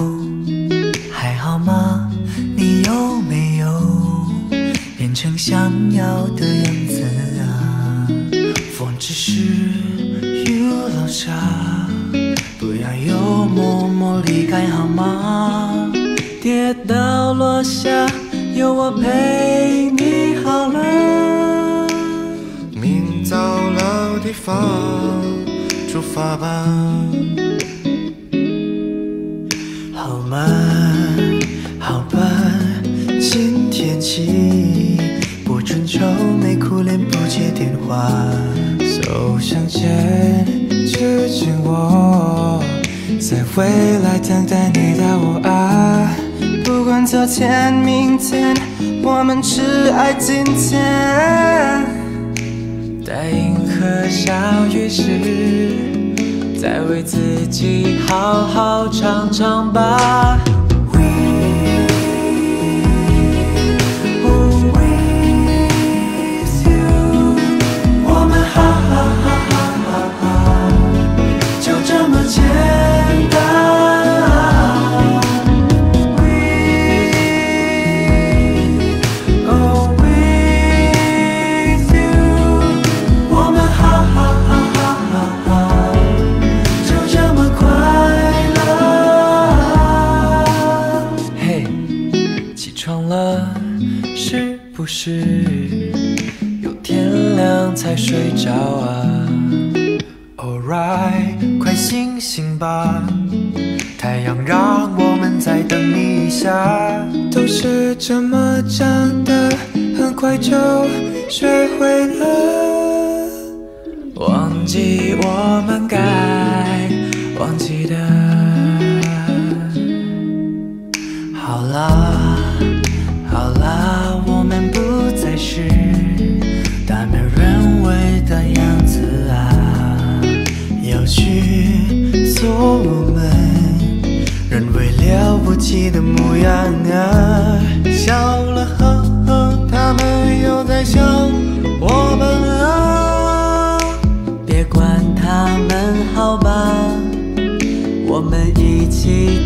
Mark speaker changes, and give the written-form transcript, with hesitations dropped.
Speaker 1: 还好吗？你有没有变成想要的样子啊？风只是雨落下，不要又默默离开好吗？跌倒落下，有我陪你好了。
Speaker 2: 明早老地方出发吧。
Speaker 1: 好慢，好笨，今天起不准皱眉苦脸不接电话。
Speaker 2: 走向前，之前我在未来等待你的我啊。不管昨天明天，我们只爱今天。
Speaker 1: 待银河小雨时，再为自己好好唱唱吧。是不是有天亮才睡着啊
Speaker 2: ？Alright， 快醒醒吧，太阳让我们再等你一下。都是这么长的，很快就学会了。
Speaker 1: 忘记我们该忘记的。好啦好啦，我们不再是大没人味的样子啊，要去做我们认为了不起的模样啊。
Speaker 2: 笑了呵呵，他们又在笑我们啊。
Speaker 1: 别管他们好吧，我们一起